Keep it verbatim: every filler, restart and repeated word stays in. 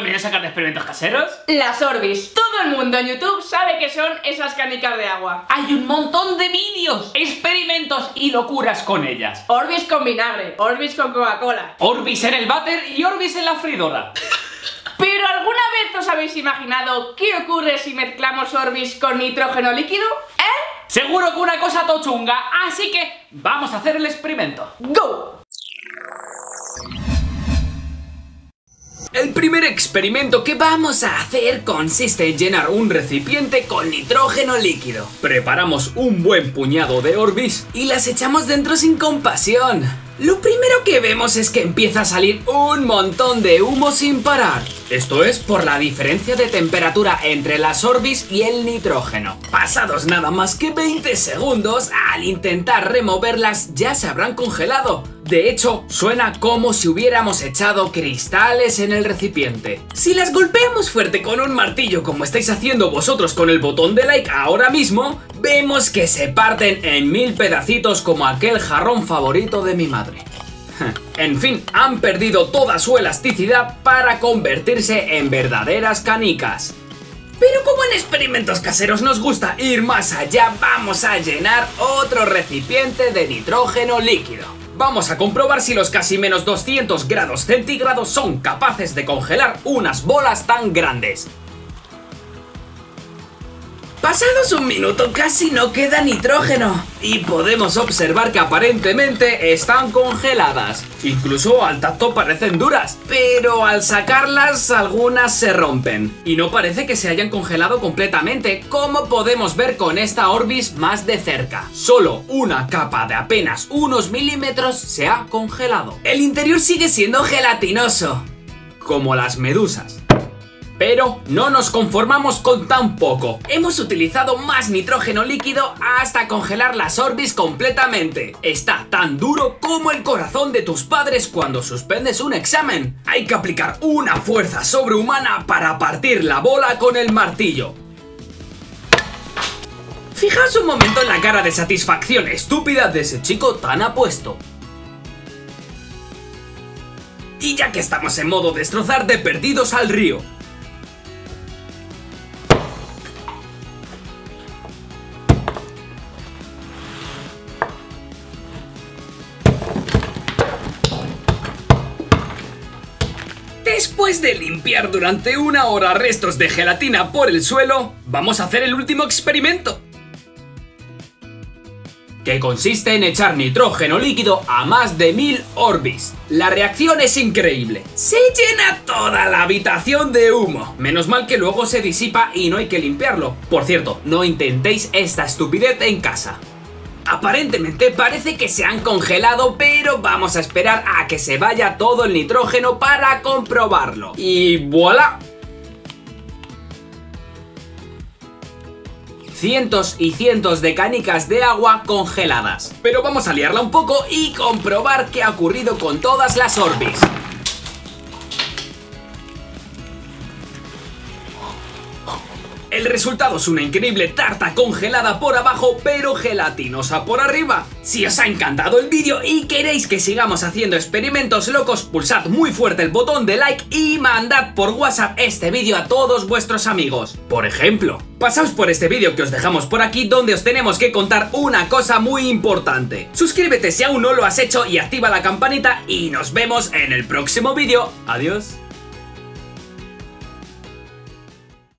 también sacan experimentos caseros? Las Orbis. Todo el mundo en YouTube sabe que son esas canicas de agua. Hay un montón de vídeos, experimentos y locuras con ellas. Orbis con vinagre, Orbis con Coca-Cola, Orbis en el váter y Orbis en la freidora. ¿Pero alguna vez os habéis imaginado qué ocurre si mezclamos Orbis con nitrógeno líquido? ¿Eh? Seguro que una cosa tochunga, así que vamos a hacer el experimento. ¡Go! El primer experimento que vamos a hacer consiste en llenar un recipiente con nitrógeno líquido. Preparamos un buen puñado de Orbis y las echamos dentro sin compasión. Lo primero que vemos es que empieza a salir un montón de humo sin parar. Esto es por la diferencia de temperatura entre las Orbis y el nitrógeno. Pasados nada más que veinte segundos, al intentar removerlas ya se habrán congelado. De hecho, suena como si hubiéramos echado cristales en el recipiente. Si las golpeamos fuerte con un martillo como estáis haciendo vosotros con el botón de like ahora mismo, vemos que se parten en mil pedacitos como aquel jarrón favorito de mi madre. En fin, han perdido toda su elasticidad para convertirse en verdaderas canicas. Pero como en experimentos caseros nos gusta ir más allá, vamos a llenar otro recipiente de nitrógeno líquido. Vamos a comprobar si los casi menos doscientos grados centígrados son capaces de congelar unas bolas tan grandes. Pasados un minuto casi no queda nitrógeno y podemos observar que aparentemente están congeladas. Incluso al tacto parecen duras, pero al sacarlas algunas se rompen. Y no parece que se hayan congelado completamente, como podemos ver con esta Orbis más de cerca. Solo una capa de apenas unos milímetros se ha congelado. El interior sigue siendo gelatinoso, como las medusas. Pero no nos conformamos con tan poco. Hemos utilizado más nitrógeno líquido hasta congelar las Orbis completamente. Está tan duro como el corazón de tus padres cuando suspendes un examen. Hay que aplicar una fuerza sobrehumana para partir la bola con el martillo. Fijaos un momento en la cara de satisfacción estúpida de ese chico tan apuesto. Y ya que estamos en modo destrozar, de perdidos al río. Después de limpiar durante una hora restos de gelatina por el suelo, vamos a hacer el último experimento, que consiste en echar nitrógeno líquido a más de mil Orbis. La reacción es increíble. Se llena toda la habitación de humo. Menos mal que luego se disipa y no hay que limpiarlo. Por cierto, no intentéis esta estupidez en casa. Aparentemente parece que se han congelado, pero vamos a esperar a que se vaya todo el nitrógeno para comprobarlo. Y ¡voilá! Cientos y cientos de canicas de agua congeladas. Pero vamos a liarla un poco y comprobar qué ha ocurrido con todas las Orbis. El resultado es una increíble tarta congelada por abajo, pero gelatinosa por arriba. Si os ha encantado el vídeo y queréis que sigamos haciendo experimentos locos, pulsad muy fuerte el botón de like y mandad por WhatsApp este vídeo a todos vuestros amigos. Por ejemplo, pasaos por este vídeo que os dejamos por aquí, donde os tenemos que contar una cosa muy importante. Suscríbete si aún no lo has hecho y activa la campanita y nos vemos en el próximo vídeo. Adiós.